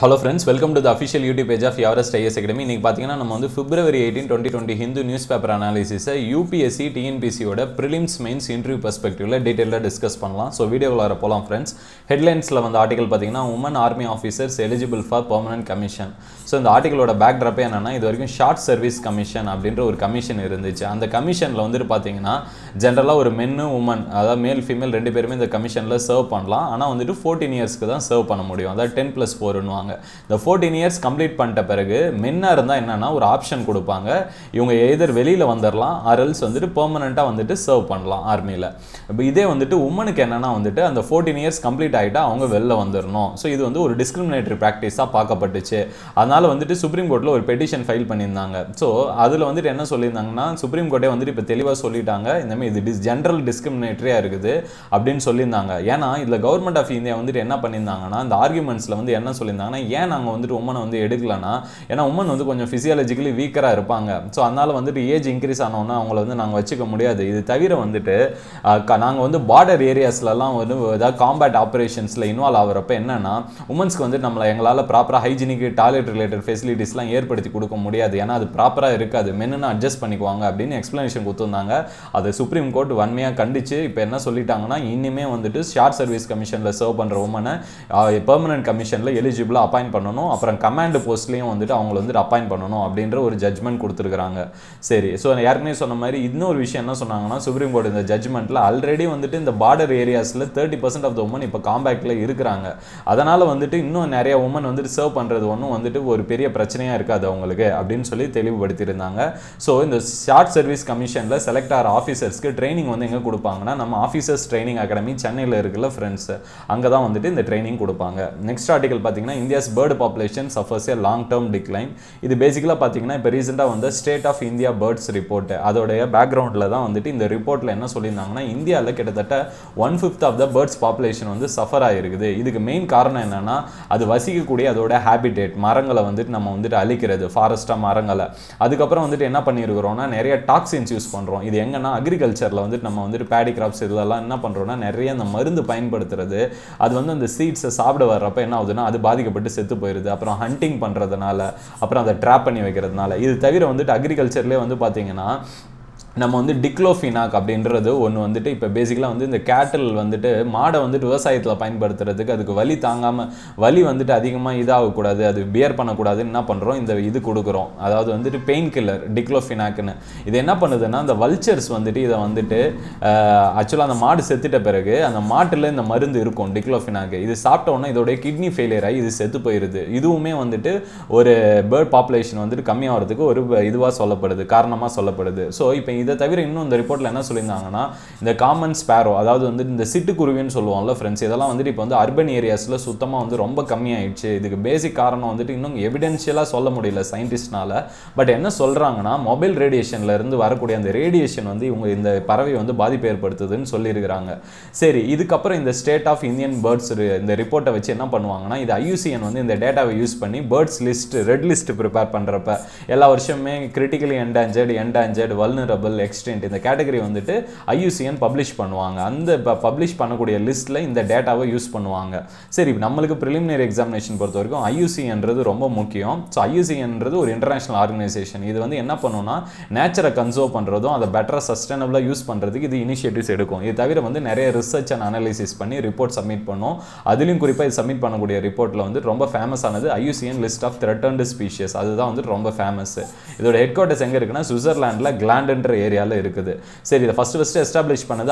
Hello friends, welcome to the official YouTube page of Everest IAS Academy. இன்னைக்கு பாத்தீங்கன்னா நம்ம வந்து February 18, 2020 Hindu newspaper analysis UPSC TNPSC ஓட prelims mains interview perspectiveல டீடைலா டிஸ்கஸ் பண்ணலாம். சோ வீடியோக்குள்ள போலாம் friends. ஹெட்லைன்ஸ்ல வந்து ஆர்டிகல் பாத்தீங்கன்னா women army officers eligible for permanent commission. So இந்த ஆர்டிகலோட பேக்ட்ராப் என்னன்னா இது வரைக்கும் ஷார்ட் சர்வீஸ் கமிஷன் அப்படிங்கற ஒரு கமிஷன் இருந்துச்சு. அந்த கமிஷன்ல வந்து பாத்தீங்கன்னா ஜெனரலா ஒரு men women அதாவது மேல் ஃபீமேல் ரெண்டு பேருமே இந்த கமிஷன்ல சர்வ் பண்ணலாம். ஆனா வந்து 14 இயர்ஸ்க்கு தான் சர்வ் பண்ண முடியும். அதாவது 10+4 னுவாங்க. The 14 years complete பண்ணிட்ட பிறகு மென்னா இருந்தா என்னன்னா ஒரு ஆப்ஷன் கொடுப்பாங்க. இவங்க எய்தர் வெளியில வந்தறலாம் or else வந்துட்டு பெர்மனன்ட்டா வந்துட்டு சர்வ் பண்ணலாம் ஆர்மில. இப்போ இதே வந்துட்டு உமனுக்கு என்னன்னா வந்துட்டு அந்த 14 years complete ஆயிட்டா அவங்க வெளில வந்துறணும். சோ இது வந்து ஒரு டிஸ்கிரிமினேட்டரி பிராக்டீஸா பார்க்கப்பட்டுச்சு. அதனால வந்துட்டு சுப்ரீம் கோர்ட்ல ஒரு பெட்டிஷன் ஃபைல் பண்ணிருந்தாங்க. சோ அதுல வந்துட்டு என்ன சொல்லிருந்தாங்கன்னா சுப்ரீம் கோர்ட்டே வந்துட்டு இப்ப தெளிவா சொல்லிட்டாங்க. இந்த மாதிரி இது ஜெனரல் டிஸ்கிரிமினேட்டரியா இருக்குது அப்படினு சொல்லிருந்தாங்க. ஏனா இதுல கவர்மெண்ட் ஆஃப் இந்தியா வந்துட்டு என்ன பண்ணிருந்தாங்கன்னா இந்த ஆர்குமெண்ட்ஸ்ல வந்து என்ன சொல்லிருந்தாங்கன்னா ஏன் நாங்க வந்துட்டு உமனை வந்து எடுக்கலனா ஏனா உமன் வந்து கொஞ்சம் பிசியாலஜிக்கலி வீக்கரா இருப்பாங்க. சோ அதனால வந்துட்டு ஏஜ் இன்கிரீஸ் ஆனோனா அவங்கள வந்து நாங்க வச்சுக்க முடியாது. இது தவிர வந்துட்டு நாங்க வந்து பார்டர் ஏரியாஸ்ல எல்லாம் வந்து ஏதாவது காம்பேட் ஆபரேஷன்ஸ்ல இன்வால்வ் ஆவறப்ப என்னன்னா உமன்ஸ்க்கு வந்து நம்மள எங்களால ப்ராப்பரா ஹைஜீனிக் டாய்லெட் ரிலேட்டட் ஃபெசிலிட்டிஸ்லாம் ஏற்படுத்தி கொடுக்க முடியாது. ஏனா அது ப்ராப்பரா இருக்காது. மென்னுனா அட்ஜஸ்ட் பண்ணிக்குவாங்க அப்படினு எக்ஸ்பிளனேஷன் கொடுத்திருந்தாங்க. அது சுப்ரீம் கோர்ட் வன்மையா கண்டிச்சு இப்போ என்ன சொல்லிட்டாங்கன்னா இனிமே வந்துட்டு ஷார்ட் சர்வீஸ் கமிஷன்ல சர்வ் பண்ற உமனை பெர்மனன்ட் கமிஷன்ல எலிஜிபிளா அப்பாயிண்ட் பண்ணனும். அப்புறம் கமாண்ட் போஸ்ட்லயும் வந்துட்டு அவங்கள வந்து அப்பாயிண்ட் பண்ணனும் அப்படிங்கற ஒரு ஜட்ஜ்மென்ட் கொடுத்திருக்காங்க. சரி சோ யாருமே சொன்ன மாதிரி இன்னொரு விஷயம் என்ன சொன்னாங்கன்னா சுப்ரீம் கோர்ட் இந்த ஜட்ஜ்மென்ட்ல ஆல்ரெடி வந்துட்டு இந்த பார்டர் ஏரியாஸ்ல 30% ஆஃப் தி உமன் இப்ப காம்பேக்ட்ல இருக்காங்க. அதனால வந்துட்டு இன்னும் நிறைய உமன் வந்துட்டு சர்வ் பண்றது ஒண்ணும் வந்துட்டு ஒரு பெரிய பிரச்சனையா இருக்காது அவங்களுக்கு அப்படினு சொல்லி தெளிவுபடுத்தி இருந்தாங்க. சோ இந்த ஷார்ட் சர்வீஸ் கமிஷன்ல செலக்ட் ஆற ஆபீசர்ஸ்க்கு ட்ரெய்னிங் வந்து எங்க கொடுப்பாங்கன்னா நம்ம ஆபீசர்ஸ் ட்ரெய்னிங் அகாடமி சென்னையில இருக்குல फ्रेंड्स அங்க தான் வந்துட்டு இந்த ட்ரெய்னிங் கொடுப்பாங்க. நெக்ஸ்ட் ஆர்டிகல் பாத்தீங்கன்னா India's bird population suffers a long term decline. இது பேசிக்கலா பாத்தீங்கன்னா இப்ப ரீசன்ட்டா வந்த state of India birds report அதோட பேக்ரவுண்ட்ல தான் வந்துட்டு இந்த ரிப்போர்ட்ல என்ன சொல்லிருந்தாங்கன்னா இந்தியால கிட்டத்தட்ட 1/5 ஆஃப் தி பேர்ட்ஸ் பாப்புலேஷன் வந்து சஃபர் ஆயிருக்குது. இதுக்கு மெயின் காரணம் என்னன்னா அது வசிக்கக்கூடிய அதோட ஹேபிடேட் மரங்களை வந்துட்டு நம்ம வந்துட்டு அழிக்கிறது ஃபாரஸ்டா மரங்களை. அதுக்கு அப்புறம் வந்துட்டு என்ன பண்ணியிருக்கோம்னா நிறைய டாக்ஸின்ஸ் யூஸ் பண்றோம். இது எங்கன்னா அக்ரிகல்ச்சர்ல வந்துட்டு நம்ம வந்துட்டு பேடி கிராப்ஸ் இதெல்லாம் என்ன பண்றோம்னா நிறைய அந்த மருந்து பயன்படுத்துறது அது வந்து அந்த சீட்ஸை சாப்பிட வர்றப்ப என்ன ஆகுதுன்னா அது பாதிக்கப்பட்டு செத்து போயிருது. அப்புறம் ஹண்டிங் பண்றதுனால அப்புறம் அதை ட்ராப் பண்ணி வைக்கிறதுனால. இது தவிர வந்துட்டு அக்ரிகல்ச்சர்லயே வந்து பாத்தீங்கன்னா நம்ம வந்து டிக்ளோஃபினாக் அப்படின்றது ஒன்று வந்துட்டு இப்போ பேசிக்கலாக வந்து இந்த கேட்டில் வந்துட்டு மாடை வந்துட்டு விவசாயத்தில் பயன்படுத்துறதுக்கு அதுக்கு வலி தாங்காமல் வலி வந்துட்டு அதிகமாக இதாகக்கூடாது அது பியர் பண்ணக்கூடாதுன்னு என்ன பண்ணுறோம் இந்த இது கொடுக்குறோம். அதாவது வந்துட்டு பெயின் கில்லர் டிக்ளோஃபினாக்னு. இது என்ன பண்ணுதுன்னா அந்த வல்ச்சர்ஸ் வந்துட்டு இதை வந்துட்டு ஆக்சுவலாக அந்த மாடு செத்துட்ட பிறகு அந்த மாட்டில் இந்த மருந்து இருக்கும் டிக்ளோஃபினாக். இது சாப்பிட்டோன்னா இதோடைய கிட்னி ஃபெயிலியர் ஆகி இது செத்து போயிடுது. இதுவுமே வந்துட்டு ஒரு பேர்ட் பாப்புலேஷன் வந்துட்டு கம்மியாகிறதுக்கு ஒரு இதுவாக சொல்லப்படுது காரணமாக சொல்லப்படுது. ஸோ இப்போ இதை தவிர இன்னும் இந்த ரிப்போர்ட்ல என்ன சொல்லியிருந்தாங்கன்னா இந்த காமன் ஸ்பேரோ அதாவது வந்து இந்த சிட்டுக்குருவின்னு சொல்லுவாங்கல்ல ஃப்ரெண்ட்ஸ் இதெல்லாம் வந்துட்டு இப்போ வந்து அர்பன் ஏரியாஸ்ல சுத்தமாக வந்து ரொம்ப கம்மியாயிடுச்சு. இதுக்கு பேசிக் காரணம் வந்துட்டு இன்னும் எவிடென்ஷியலாக சொல்ல முடியல சயின்டிஸ்ட்னால. பட் என்ன சொல்றாங்கன்னா மொபைல் ரேடியேஷன்ல இருந்து வரக்கூடிய அந்த ரேடியேஷன் வந்து இவங்க இந்த பறவை வந்து பாதிப்பு ஏற்படுத்துதுன்னு சொல்லியிருக்கிறாங்க. சரி இதுக்கப்புறம் இந்த ஸ்டேட் ஆஃப் இந்தியன் பேர்ட்ஸ் இந்த ரிப்போர்ட்டை வச்சு என்ன பண்ணுவாங்கன்னா இது IUCN வந்து இந்த டேட்டாவை யூஸ் பண்ணி birds list red list prepare பண்றப்ப எல்லா வருஷமே கிரிட்டிக்கலி என்டேஞ்சர்ட் வல்னரபிள் எக்ஸ்டென்ட் இந்த கேட்டகரி வந்துட்டு IUCN பப்ளிஷ் பண்ணுவாங்க. அந்த பப்ளிஷ் பண்ணக்கூடிய லிஸ்ட்ல இந்த டேட்டாவை யூஸ் பண்ணுவாங்க. சரி நம்மளுக்கு பிரிலிமினரி எக்ஸாமினேஷன் பொறுத்த வரைக்கும் IUCNன்றது ரொம்ப முக்கியம். ஸோ IUCNன்றது ஒரு இன்டர்நேஷனல் ஆர்கனைசேஷன். இது வந்து என்ன பண்ணுன்னா நேச்சரை கன்சர்வ் பண்றதும் அதை பெட்டரா சஸ்டைனபிளா யூஸ் பண்றதுக்கு இது இனிஷியேட்டிவ்ஸ் எடுக்கும். இது தவிர வந்து நிறைய ரிசர்ச் அண்ட் அனாலிசிஸ் பண்ணி ரிப்போர்ட் சப்மிட் பண்ணும். அதுலயும் குறிப்பா இது சப்மிட் பண்ணக்கூடிய ரிப்போர்ட்ல வந்து ரொம்ப ஃபேமஸ் ஆனது IUCN list of threatened species. அதுதான் வந்து ரொம்ப ஃபேமஸ். இதோட ஹெட் குவார்ட்டர்ஸ் எங்க இருக்குன்னா சுவிட்சர்லாந்துல கிளாண்ட்ன்ற ஏரியால இருக்குது. சரி இத ஃபர்ஸ்ட் எஸ்டாப்லிஷ் பண்ணது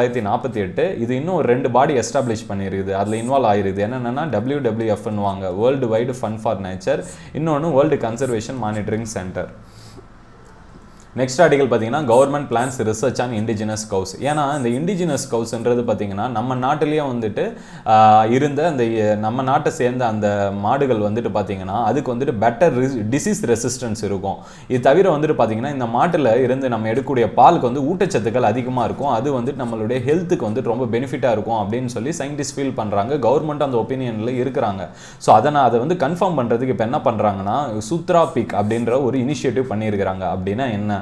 1948. இது இன்னும் ரெண்டு பாடி எஸ்டாப்லிஷ் பண்ணிருக்குது. அதுல இன்வால்வ் ஆயிருக்குது. என்னன்னா WWF ன்னுவாங்க world wide fund for nature. இன்னொன்னு world conservation monitoring centre. Next article பாத்தீங்கன்னா government plans research on indigenous cows. ஏன்னா இந்த இண்டிஜினஸ் கவுஸ்ன்றது பாத்தீங்கன்னா நம்ம நாட்டிலேயே வந்துட்டு இருந்த அந்த நம்ம நாட்டை சேர்ந்த அந்த மாடுகள் வந்துட்டு பாத்தீங்கன்னா அதுக்கு வந்துட்டு பெட்டர் டிசீஸ் ரெசிஸ்டன்ஸ் இருக்கும். இது தவிர வந்துட்டு பாத்தீங்கன்னா இந்த மாட்டுல இருந்து நம்ம எடுக்கக்கூடிய பாலுக்கு வந்து ஊட்டச்சத்துக்கள் அதிகமா இருக்கும். அது வந்துட்டு நம்மளுடைய ஹெல்த்துக்கு வந்துட்டு ரொம்ப பெனிஃபிட்டா இருக்கும் அப்படின்னு சொல்லி சயின்டிஸ்ட் ஃபீல் பண்றாங்க. கவர்மெண்ட் அந்த ஒப்பீனியன்ல இருக்கிறாங்க. ஸோ அதை வந்து கன்ஃபார்ம் பண்றதுக்கு இப்போ என்ன பண்றாங்கன்னா சுத்ரா பிக் அப்படின்ற ஒரு இனிஷியேட்டிவ் பண்ணியிருக்கிறாங்க. அப்படின்னா என்ன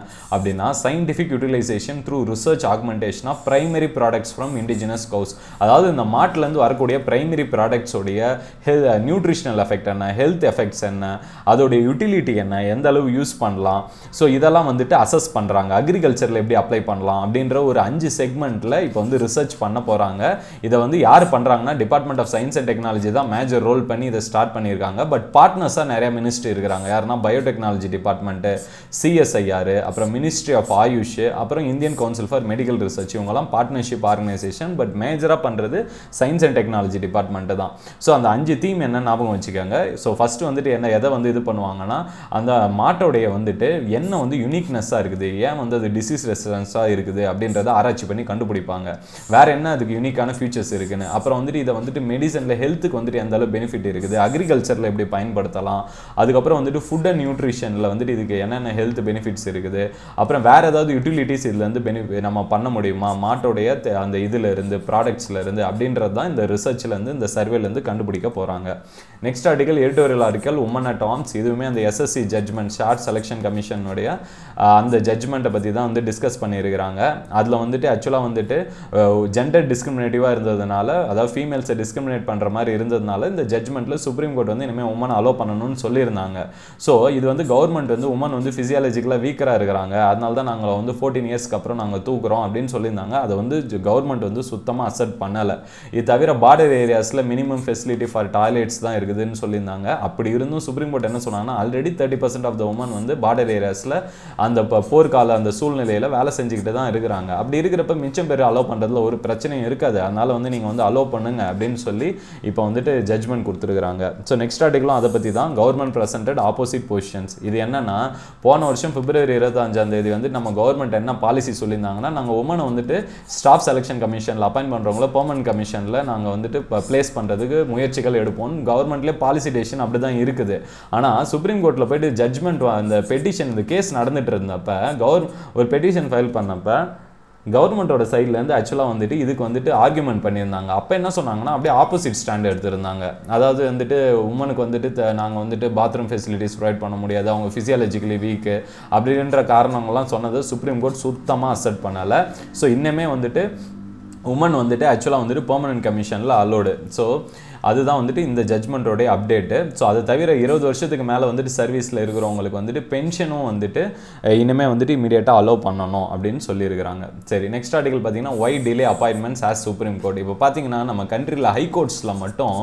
அப்படின்னா scientific utilisation through research augmentation of primary products from indigenous cows. அதாவது இந்த மாட்டிலேருந்து வரக்கூடிய பிரைமரி ப்ராடக்ட்ஸோடைய நியூட்ரிஷனல் எஃபெக்ட் என்ன, ஹெல்த் எஃபெக்ட்ஸ் என்ன, அதோடைய யூட்டிலிட்டி என்ன, எந்த அளவு யூஸ் பண்ணலாம், ஸோ இதெல்லாம் வந்துட்டு அசஸ் பண்ணுறாங்க. அக்ரிகல்ச்சரில் எப்படி அப்ளை பண்ணலாம் அப்படின்ற ஒரு 5 செக்மெண்ட்டில் இப்போ வந்து ரிசர்ச் பண்ண போகிறாங்க. இதை வந்து யார் பண்ணுறாங்கன்னா department of science and technology தான் மேஜர் ரோல் பண்ணி இதை ஸ்டார்ட் பண்ணியிருக்காங்க. பட் பார்ட்னர்ஸாக நிறைய மினிஸ்ட்ரி இருக்கிறாங்க. யாருன்னா பயோடெக்னாலஜி டிபார்ட்மெண்ட்டு, சிஎஸ்ஐஆர், அப்புறம் மினிஸ்ட்ரி ஆஃப் ஆயுஷ், அப்புறம் Indian council for medical research, இவங்கெல்லாம் பார்ட்னர்ஷிப் ஆர்கனைசேஷன். பட் மேஜராக பண்ணுறது சயின்ஸ் அண்ட் டெக்னாலஜி டிபார்ட்மெண்ட்டு தான். ஸோ அந்த 5 தீம் என்ன ஞாபகம் வச்சுக்கோங்க. ஸோ ஃபஸ்ட்டு வந்துட்டு எதை வந்து இது பண்ணுவாங்கன்னா அந்த மாட்டோடைய வந்துட்டு என்ன வந்து யூனிக்னஸாக இருக்குது, ஏன் வந்து அது டிசீஸ் ரெசிஸ்டன்ஸாக இருக்குது அப்படின்றத ஆராய்ச்சி பண்ணி கண்டுபிடிப்பாங்க. வேற என்ன அதுக்கு யூனிக்கான ஃபியூச்சர்ஸ் இருக்குன்னு. அப்புறம் வந்துட்டு இதை வந்துட்டு மெடிசனில் ஹெல்த்துக்கு வந்துட்டு எந்த அளவு பெனிஃபிட் இருக்குது, அக்ரிகல்ச்சரில் எப்படி பயன்படுத்தலாம், அதுக்கப்புறம் வந்துட்டு ஃபுட் அண்ட் நியூட்ரிஷனில் வந்துட்டு இதுக்கு என்னென்ன ஹெல்த் பெனிஃபிட்ஸ் இருக்குது, அப்புறம் வேற ஏதாவது யூட்டிலிட்டிஸ் இதுலேருந்து நம்ம பண்ண முடியுமா மாட்டோடைய அந்த இதில் இருந்து ப்ராடக்ட்ஸில் இருந்து அப்படின்றது தான் இந்த ரிசர்ச்லேருந்து இந்த சர்வேலேருந்து கண்டுபிடிக்க போகிறாங்க. Next article editorial article women at arms. இதுவுமே அந்த எஸ்எஸ்சி ஜட்ஜ்மெண்ட் ஷார்ட் செலெக்ஷன் கமிஷனுடைய அந்த ஜட்ஜ்மெண்ட்டை பற்றி தான் வந்து டிஸ்கஸ் பண்ணியிருக்கிறாங்க. அதில் வந்துட்டு ஆக்சுவலாக வந்துட்டு ஜெண்டர் டிஸ்கிரிமினேட்டிவாக இருந்ததுனால, அதாவது ஃபீமேல்ஸை டிஸ்கிரிமினேட் பண்ணுற மாதிரி இருந்ததுனால இந்த ஜட்ஜ்மெண்ட்டில் சுப்ரீம் கோர்ட் வந்து இனிமேல் உமன் அலோ பண்ணணும்னு சொல்லியிருந்தாங்க. ஸோ இது வந்து கவர்மெண்ட் வந்து உமன் வந்து ஃபிசியாலஜிக்கலாக வீக்கராக இருக்கிறாங்க, அதனால தான் நாங்கள் வந்து 14 இயர்ஸ்க்கு அப்புறம் நாங்கள் தூக்குறோம் அப்படின்னு சொல்லியிருந்தாங்க. அதை வந்து கவர்மெண்ட் வந்து சுத்தமாக அக்செப்ட் பண்ணலை. இது தவிர பார்டர் ஏரியாஸில் மினிமம் ஃபெசிலிட்டி ஃபார் டாய்லெட்ஸ் தான் இருக்குதுன்னு சொல்லியிருந்தாங்க. அப்படி இருந்தும் சுப்ரீம் கோர்ட் என்ன சொன்னாங்கன்னா ஆல்ரெடி 30% ஆஃப் த உமன் வந்து பார்டர் ஏரியாஸில் அந்த போர்க்கால அந்த சூழ்நிலையில் வேலை செஞ்சுக்கிட்டு தான் இருக்கிறாங்க. அப்படி இருக்கிறப்ப மிச்சம் பேர் அலோவ் பண்ணுறதுல ஒரு பிரச்சனையும் இருக்காது, அதனால வந்து நீங்கள் வந்து அலோவ் பண்ணுங்க அப்படின்னு சொல்லி இப்போ வந்துட்டு ஜட்ஜ்மெண்ட் கொடுத்துருக்காங்க. ஸோ நெக்ஸ்ட் ஆர்டிகலும் அதை பற்றி தான். Government presented opposite positions. இது என்னன்னா போன வருஷம் பிப்ரவரி 25 வந்து நம்ம கவர்மெண்ட் என்ன பாலிசி சொல்லியிருந்தாங்கன்னா நாங்கள் உமனை வந்துட்டு ஸ்டாஃப் செலெக்ஷன் கமிஷனில் அப்பாயின்ட் பண்ணுறவங்கள பெர்மனன்ட் கமிஷனில் நாங்கள் வந்துட்டு பிளேஸ் பண்ணுறதுக்கு முயற்சிகள் எடுப்போம். கவர்மெண்ட்லேயே பாலிசி டெசிஷன் அப்படி தான் இருக்குது. ஆனால் சுப்ரீம் கோர்ட்டில் போயிட்டு ஜட்ஜ்மெண்ட் அந்த பெட்டிஷன் இந்த கேஸ் நடந்துட்டு இருந்தப்ப ஒரு பெட்டிஷன் ஃபைல் பண்ணப்ப கவர்மெண்ட்டோட சைட்லேருந்து ஆக்சுவலாக வந்துட்டு இதுக்கு வந்துட்டு ஆர்குமெண்ட் பண்ணியிருந்தாங்க. அப்போ என்ன சொன்னாங்கன்னா அப்படியே ஆப்போசிட் ஸ்டாண்ட் எடுத்திருந்தாங்க. அதாவது வந்துட்டு உமனுக்கு வந்துட்டு நாங்கள் வந்துட்டு பாத்ரூம் ஃபெசிலிட்டிஸ் ப்ரொவைட் பண்ண முடியாது, அவங்க ஃபிசியாலஜிக்கலி வீக்கு அப்படின்ற காரணங்கள்லாம் சொன்னது சுப்ரீம் கோர்ட் சுத்தமாக அக்செப்ட் பண்ணலை. ஸோ இன்னுமே வந்துட்டு உமன் வந்துட்டு ஆக்சுவலாக வந்துட்டு பெர்மனன்ட் கமிஷனில் அலோடு. ஸோ அதுதான் வந்துட்டு இந்த ஜட்ஜ்மெண்ட்டோடைய அப்டேட்டு. ஸோ அது தவிர 20 வருஷத்துக்கு மேலே வந்துட்டு சர்வீஸில் இருக்கிறவங்களுக்கு வந்துட்டு பென்ஷனும் வந்துட்டு இனிமேல் வந்துட்டு இமீடியட்டாக அலோவ் பண்ணணும் அப்படின்னு சொல்லியிருக்கிறாங்க. சரி, நெக்ஸ்ட் ஆர்டிகல் பார்த்தீங்கன்னா why delay appointments as supreme court. இப்போ பார்த்தீங்கன்னா நம்ம கண்ட்ரியில் ஹைகோர்ட்ஸில் மட்டும்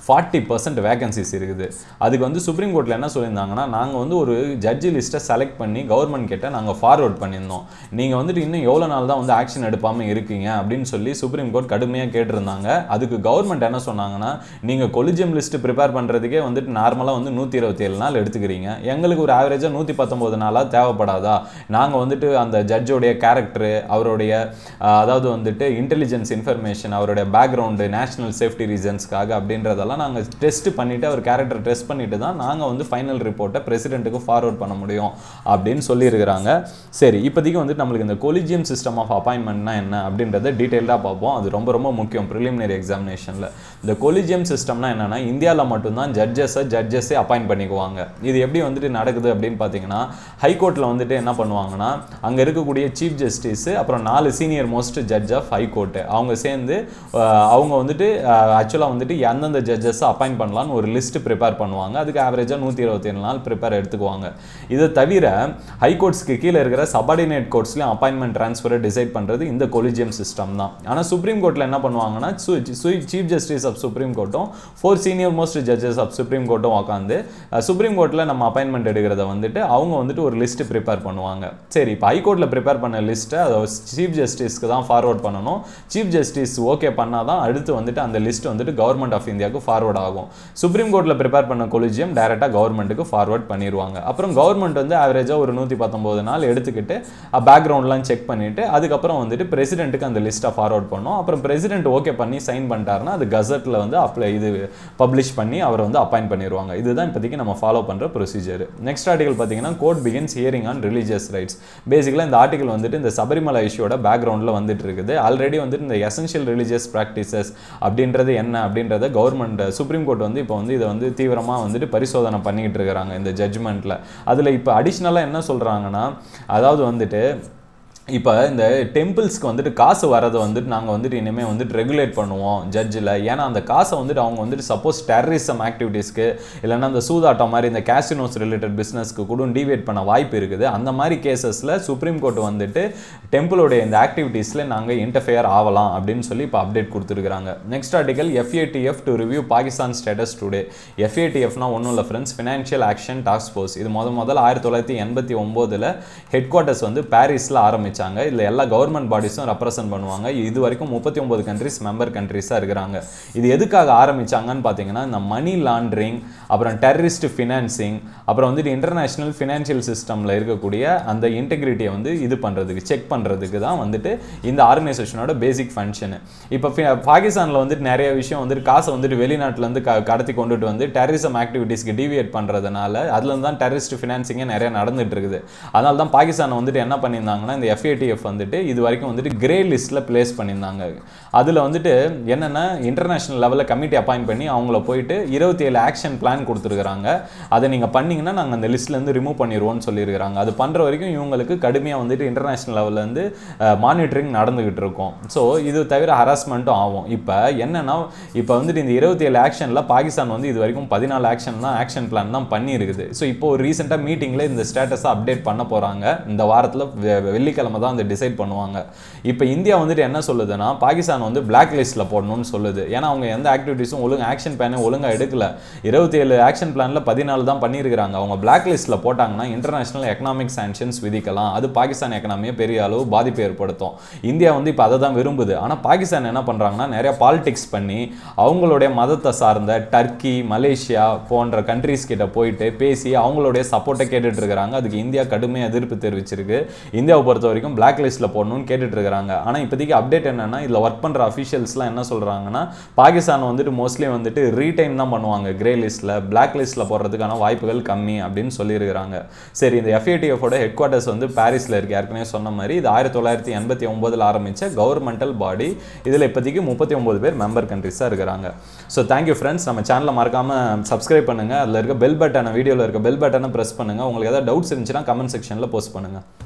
40% வேகன்சிஸ் இருக்குது. அதுக்கு வந்து சுப்ரீம் கோர்ட்டில் என்ன சொல்லியிருந்தாங்கன்னா நாங்கள் வந்து ஒரு ஜட்ஜி லிஸ்ட்டை செலக்ட் பண்ணி கவர்மெண்ட் கிட்ட நாங்கள் ஃபார்வர்ட் பண்ணியிருந்தோம், நீங்கள் வந்துட்டு இன்னும் எவ்வளோ நாள் தான் வந்து ஆக்ஷன் எடுப்பாமல் இருக்கீங்க அப்படின்னு சொல்லி சுப்ரீம் கோர்ட் கடுமையாக கேட்டிருந்தாங்க. அதுக்கு கவர்மெண்ட் என்ன சொன்னாங்கன்னா நீங்கள் கொலிஜியம் லிஸ்ட் ப்ரிப்பேர் பண்ணுறதுக்கே வந்துட்டு நார்மலாக வந்து 127 நாள் எடுத்துக்கிறீங்க, எங்களுக்கு ஒரு ஆவரேஜாக 119 நாளாக தேவைப்படாதா? நாங்கள் வந்துட்டு அந்த ஜட்ஜோடைய கேரக்டரு, அவருடைய அதாவது வந்துட்டு இன்டெலிஜென்ஸ் இன்ஃபர்மேஷன், அவருடைய பேக்ரவுண்டு, நேஷனல் சேஃப்டி ரீசன்ஸ்க்காக அப்படின்றதெல்லாம் நாங்கள் டெஸ்ட் பண்ணிவிட்டு அவர் கேரக்டர் டெஸ்ட் பண்ணிட்டு தான் நாங்கள் வந்து ஃபைனல் ரிப்போர்ட்டை பிரசிடென்ட்டுக்கு ஃபார்வர்ட் பண்ண முடியும் அப்படின்னு சொல்லியிருக்கிறாங்க. சரி, இப்போதைக்கு வந்துட்டு நம்மளுக்கு இந்த கொலிஜியம் சிஸ்டம் ஆஃப் அப்பாயின்மெண்ட்னா என்ன அப்படின்றத டீட்டெயிலாக பார்ப்போம். அது ரொம்ப ரொம்ப முக்கியம் ப்ரிலிமினரி எக்ஸாமினேஷனில். இந்த கொலிஜியம் சிஸ்டம்னா என்னன்னா இந்தியாவில் மட்டும்தான் ஜட்ஜஸே அப்பாயிண்ட் பண்ணிக்குவாங்க. இது எப்படி வந்துட்டு நடக்குது அப்படின்னு பார்த்தீங்கன்னா ஹைகோர்ட்டில் வந்துட்டு என்ன பண்ணுவாங்கன்னா அங்கே இருக்கக்கூடிய சீஃப் ஜஸ்டிஸ் அப்புறம் 4 senior most judge of high court அவங்க சேர்ந்து அவங்க வந்துட்டு ஆக்சுவலாக வந்துட்டு எந்தெந்த ஜட்ஜஸை அப்பாயிண்ட் பண்ணலான்னு ஒரு லிஸ்ட் ப்ரிப்பேர் பண்ணுவாங்க. அதுக்கு ஆவரேஜாக 127 நாள் ப்ரிப்பேர் எடுத்துக்குவாங்க. இதை தவிர ஹைகோர்ட்ஸ்க்கு கீழே இருக்கிற சபார்டினேட் கோர்ட்ஸ்லையும் அப்பாயின்மெண்ட் ட்ரான்ஸ்ஃபரை டிசைட் பண்ணுறது இந்த கொலிஜியம் சிஸ்டம் தான். ஆனால் சுப்ரீம் கோர்ட்டில் என்ன பண்ணுவாங்கன்னா சீஃப் ஜஸ்டிஸ் ஆஃப் சுப்ரீம் கோர்ட்டும் 4 senior most judges of supreme கோர்ட்டும் உட்காந்து சுப்ரீம் கோர்ட்டில் நம்ம அப்பாயின்மெண்ட் எடுக்கிறத வந்துட்டு அவங்க வந்துட்டு ஒரு லிஸ்ட் ப்ரிப்பேர் பண்ணுவாங்க. சரி, இப்போ ஹைகோர்ட்டில் ப்ரிப்பேர் பண்ண லிஸ்ட்டை அதை சீஃப் ஜஸ்டிஸ்க்கு தான் ஃபார்வர்ட் பண்ணணும். சீஃப் ஜஸ்டிஸ் ஓகே பண்ணால் தான் அடுத்து வந்துட்டு அந்த லிஸ்ட் வந்துட்டு கவர்மெண்ட் ஆஃப் இந்தியாவுக்கு ஃபார்வர்ட் ஆகும். சுப்ரீம் கோர்ட்டில் ப்ரிப்பேர் பண்ண கொலிஜியம் டைரெக்டாக கவர்மெண்ட்டுக்கு ஃபார்வர்ட் பண்ணிடுவாங்க. அப்புறம் கவர்மெண்ட் வந்து ஆவரேஜாக ஒரு 119 நாள் எடுத்துக்கிட்டு பேக்ரவுண்ட்லாம் செக் பண்ணிவிட்டு அதுக்கப்புறம் வந்துட்டு பிரசிடென்ட்டுக்கு அந்த லிஸ்ட்டை ஃபார்வர்ட் பண்ணோம். அப்புறம் பிரசிடென்ட் ஓகே பண்ணி சைன் பண்ணிட்டாருன்னா அது கசட்டில் வந்து இது பப்ளிஷ் பண்ணி அவரை வந்து அப்பாயிண்ட் பண்ணிடுவாங்க. இதுதான் இப்போதைக்கு நம்ம ஃபாலோ பண்ணுற ப்ரொசீஜர். நெக்ஸ்ட் ஆர்டிகல் பார்த்தீங்கன்னா court begins hearing on religious rights. பேசிக்கலாக இந்த ஆர்டிகல் வந்துட்டு இந்த சபரிமலை இஷ்யூட பேக்ரவுண்டில் வந்துட்டு இருக்குது. ஆல்ரெடி வந்துட்டு இந்த எசென்ஷியல் ரிலீஜியஸ் ப்ராக்டிசஸ் அப்படின்றது என்ன அப்படின்றத கவர்மெண்ட் சுப்ரீம் கோர்ட் வந்து இப்போ வந்து இதை வந்து தீவிரமாக வந்துட்டு பரிசோதனை பண்ணிக்கிட்டு இருக்கிறாங்க இந்த ஜட்ஜ்மெண்ட்டில். அதில் இப்போ அடிஷ்னலாக என்ன சொல்கிறாங்கன்னா, அதாவது வந்துட்டு இப்போ இந்த டெம்பிள்ஸ்க்கு வந்துட்டு காசு வரதை வந்துட்டு நாங்கள் வந்துட்டு இனிமேல் வந்துட்டு ரெகுலேட் பண்ணுவோம் ஜட்ஜில். ஏன்னா அந்த காசை வந்துட்டு அவங்க வந்துட்டு சப்போஸ் டெரரிசம் ஆக்டிவிட்டீஸ்க்கு இல்லைன்னா அந்த சூதாட்டம் மாதிரி இந்த கேசினோஸ் ரிலேட்டட் பிஸ்னஸ்க்கு கூட டிவியேட் பண்ண வாய்ப்பு இருக்குது. அந்த மாதிரி கேசஸில் சுப்ரீம் கோர்ட் வந்துட்டு டெம்பிளோடைய இந்த ஆக்டிவிட்டீஸில் நாங்கள் இன்டர்ஃபியர் ஆகலாம் அப்படின்னு சொல்லி இப்போ அப்டேட் கொடுத்துருக்காங்க. Next article FATF to review Pakistan status today. FATFனா ஒன்றும் இல்லை friends, financial action task force. இது முதல்ல 1989 ஹெட் குவார்ட்டர்ஸ் வந்து பாரிஸில் ஆரம்பிச்சாங்க. இதில் எல்லா கவர்மெண்ட் பாடிஸும் ரெப்ரசென்ட் பண்ணுவாங்க. இது வரைக்கும் 39 கண்ட்ரிஸ் மெம்பர் கண்ட்ரிஸாக இருக்கிறாங்க. இது எதுக்காக ஆரம்பிச்சாங்கன்னு பார்த்தீங்கன்னா, இந்த மணி லாண்ட்ரிங், அப்புறம் டெரரிஸ்ட் ஃபினான்சிங், அப்புறம் வந்துட்டு இன்டர்நேஷனல் ஃபினான்ஷியல் சிஸ்டமில் இருக்கக்கூடிய அந்த இன்டெகிரிட்டியை வந்து இது பண்ணுறதுக்கு செக் பண்ணுறதுக்கு தான் வந்துட்டு இந்த ஆர்கனைசேஷனோட பேசிக் ஃபங்க்ஷனு. இப்போ பாகிஸ்தானில் வந்துட்டு நிறைய விஷயம் வந்துட்டு காசை வந்துட்டு வெளிநாட்டிலேருந்து கடத்தி கொண்டுட்டு வந்து டெரரிசம் ஆக்டிவிட்டீஸ்க்கு டிவியேட் பண்ணுறதுனால அதுலேருந்து தான் டெரரிஸ்ட் ஃபினான்சிங்கே நிறைய நடந்துட்டு இருக்குது. அதனால தான் பாகிஸ்தான் வந்துட்டு என்ன பண்ணியிருந்தாங்கன்னா, இந்த FATF வந்துட்டு இது வரைக்கும் வந்துட்டு கிரே லிஸ்ட்டில் பிளேஸ் பண்ணியிருந்தாங்க. அதில் வந்துட்டு என்னென்னா இன்டர்நேஷனல் லெவலில் கமிட்டி அப்பாயிண்ட் பண்ணி அவங்கள போயிட்டு 27 ஆக்ஷன் பிளான் கொடுத்துருக்குறாங்க. அதை நீங்கள் பண்ணிங்கன்னா நாங்கள் அந்த லிஸ்ட்லேருந்து ரிமூவ் பண்ணிடுவோம்னு சொல்லியிருக்கிறாங்க. அது பண்ணுற வரைக்கும் இவங்களுக்கு கடுமையாக வந்துட்டு இன்டர்நேஷனல் லெவல்லேருந்து மானிட்டரிங் நடந்துகிட்டு இருக்கும். ஸோ இது தவிர ஹராஸ்மெண்ட்டும் ஆகும். இப்போ என்னென்னா, இப்போ வந்துட்டு இந்த 27 ஆக்ஷனில் பாகிஸ்தான் வந்து இது வரைக்கும் 14 ஆக்ஷன் பிளான் தான் பண்ணியிருக்குது. ஸோ இப்போ ஒரு ரீசெண்டாக மீட்டிங்கில் இந்த ஸ்டேட்டஸை அப்டேட் பண்ண போகிறாங்க. இந்த வாரத்தில் வெள்ளிக்கிழமை தான் வந்து டிசைட் பண்ணுவாங்க. இப்போ இந்தியா வந்துட்டு என்ன சொல்லுதுன்னா, பாகிஸ்தான் வந்து பிளாக் லிஸ்ட்டில் போடணும்னு சொல்லுது. ஏன்னா அவங்க எந்த ஆக்டிவிட்டீஸும் ஆக்ஷன் பிளானே ஒழுங்காக எடுக்கல. 27 ஆக்ஷன் பிளானில் 14 தான் பண்ணியிருக்கிறாங்க. அவங்க பிளாக் லிஸ்ட்டில் போட்டாங்கன்னா இன்டர்நேஷனல் எக்கனாமிக் சாங்ஷன்ஸ் விதிக்கலாம். அது பாகிஸ்தான் எக்கனாமியை பெரிய அளவு பாதிப்பு ஏற்படுத்தும். இந்தியா வந்து இப்போ அதை தான் விரும்புது. ஆனால் பாகிஸ்தான் என்ன பண்ணுறாங்கன்னா, நிறைய பாலிடிக்ஸ் பண்ணி அவங்களுடைய மதத்தை சார்ந்த டர்க்கி, மலேசியா போன்ற கண்ட்ரீஸ் கிட்ட போயிட்டு பேசி அவங்களுடைய சப்போர்ட்டை கேட்டுட்டு இருக்கிறாங்க. அதுக்கு இந்தியா கடுமையாக எதிர்ப்பு தெரிவிச்சிருக்கு. இந்தியாவை பொறுத்த வரைக்கும் பிளாக் லிஸ்ட்டில் போடணும்னு கேட்டுட்டு இருக்காங்க. ஆனால் இப்போதைக்கு அப்டேட் என்னன்னா, இதில் ஒர்க் பண்ணுற அஃபிஷியல்ஸ்லாம் என்ன சொல்கிறாங்கன்னா, பாகிஸ்தான் வந்துட்டு மோஸ்ட்லி வந்துட்டு ரீடைன் தான் பண்ணுவாங்க கிரே லிஸ்ட்டில், பிளாக் லிஸ்ட்டில் போடுறதுக்கான வாய்ப்புகள் கம்மி அப்படின்னு சொல்லியிருக்கிறாங்க. சரி, இந்த FATFோட ஹெட் குவார்ட்டர்ஸ் வந்து பாரிஸில் இருக்குது. ஏற்கனவே சொன்ன மாதிரி இது 1989 ஆரம்பித்த கவர்மெண்டல் பாடி. இதில் இப்போதைக்கு 39 பேர் மெம்பர் கண்ட்ரிஸாக இருக்கிறாங்க. So thank you friends. நம்ம சேனலை மறக்காமல் சப்ஸ்கிரைப் பண்ணுங்கள். அதில் இருக்க பெல் பட்டனை, வீடியோவில் இருக்க பெல் பட்டனை ப்ரெஸ் பண்ணுங்கள். உங்களுக்கு ஏதாவது டவுட்ஸ் இருந்துச்சுன்னா கமெண்ட் செக்ஷனில் போஸ்ட் பண்ணுங்கள்.